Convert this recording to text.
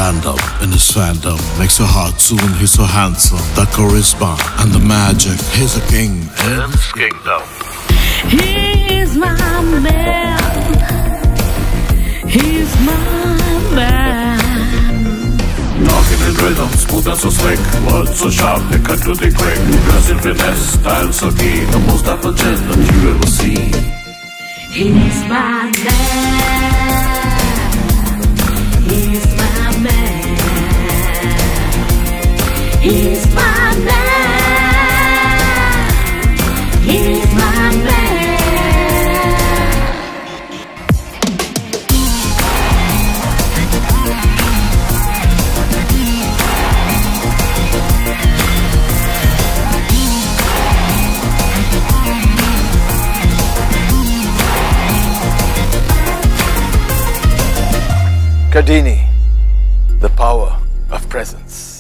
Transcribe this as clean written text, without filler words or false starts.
stand up in his fandom. Makes your heart soon, he's so handsome. The charisma and the magic. He's a king in his kingdom. He's my man. He's my man. Talking in rhythm, smooth and so slick. Words so sharp, they cut to the quick. Dress in finesse, style so key. The most effulgent that you ever see. He's my man. He's my man. He's my man. He's my man. Cadini, the power of presence.